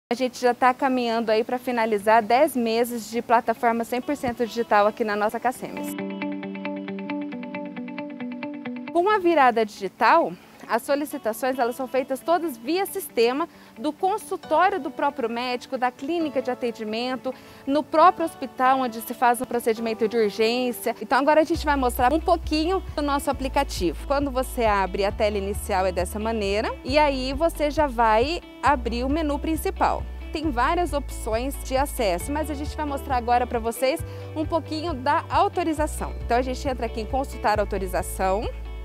A gente já está caminhando aí para finalizar 10 meses de plataforma 100% digital aqui na nossa Cacemes. Com a virada digital, as solicitações elas são feitas todas via sistema do consultório do próprio médico, da clínica de atendimento, no próprio hospital onde se faz um procedimento de urgência. Então agora a gente vai mostrar um pouquinho do nosso aplicativo. Quando você abre a tela inicial é dessa maneira e aí você já vai abrir o menu principal. Tem várias opções de acesso, mas a gente vai mostrar agora para vocês um pouquinho da autorização. Então a gente entra aqui em consultar autorização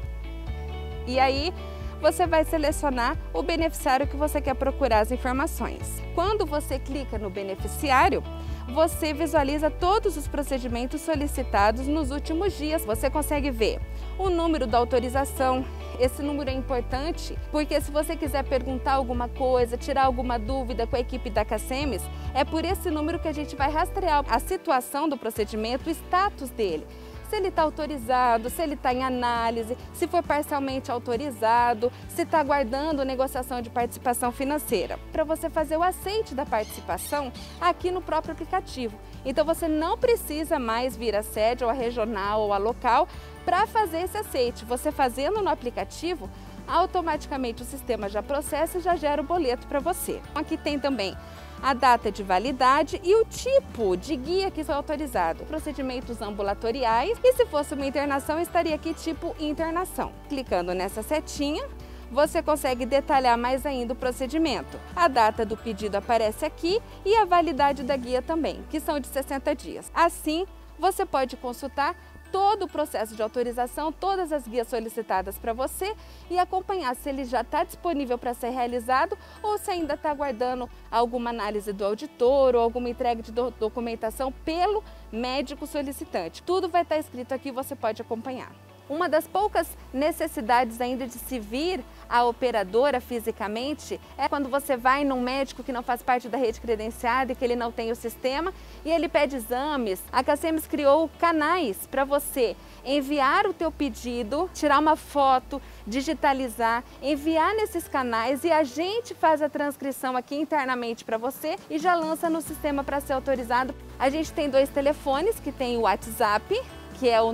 e aí você vai selecionar o beneficiário que você quer procurar as informações. Quando você clica no beneficiário, você visualiza todos os procedimentos solicitados nos últimos dias. Você consegue ver o número da autorização. Esse número é importante porque se você quiser perguntar alguma coisa, tirar alguma dúvida com a equipe da Cacemes, é por esse número que a gente vai rastrear a situação do procedimento, o status dele. Se ele está autorizado, se ele está em análise, se foi parcialmente autorizado, se está aguardando negociação de participação financeira. Para você fazer o aceite da participação aqui no próprio aplicativo. Então você não precisa mais vir à sede ou à regional ou à local para fazer esse aceite. Você fazendo no aplicativo, automaticamente o sistema já processa e já gera o boleto para você. Aqui tem também a data de validade e o tipo de guia que foi autorizado. Procedimentos ambulatoriais e se fosse uma internação, estaria aqui tipo internação. Clicando nessa setinha, você consegue detalhar mais ainda o procedimento. A data do pedido aparece aqui e a validade da guia também, que são de 60 dias. Assim, você pode consultar todo o processo de autorização, todas as guias solicitadas para você e acompanhar se ele já está disponível para ser realizado ou se ainda está aguardando alguma análise do auditor ou alguma entrega de documentação pelo médico solicitante. Tudo vai estar escrito aqui, você pode acompanhar. Uma das poucas necessidades ainda de se vir à operadora fisicamente é quando você vai num médico que não faz parte da rede credenciada e que ele não tem o sistema e ele pede exames. A Cacemes criou canais para você enviar o teu pedido, tirar uma foto, digitalizar, enviar nesses canais e a gente faz a transcrição aqui internamente para você e já lança no sistema para ser autorizado. A gente tem 2 telefones, que tem o WhatsApp, que é o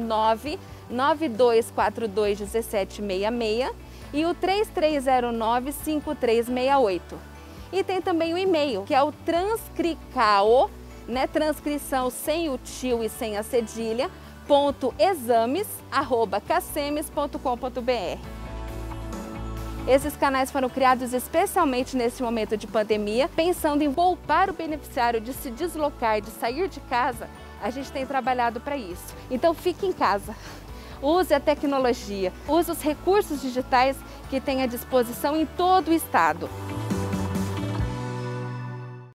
992421766 e o 3309-5368. E tem também o e-mail, que é o transcricao, né, transcrição sem o tio e sem a cedilha, .exames@cacemes.com.br. Esses canais foram criados especialmente nesse momento de pandemia, pensando em poupar o beneficiário de se deslocar, de sair de casa. A gente tem trabalhado para isso. Então fique em casa. Use a tecnologia, use os recursos digitais que tem à disposição em todo o estado.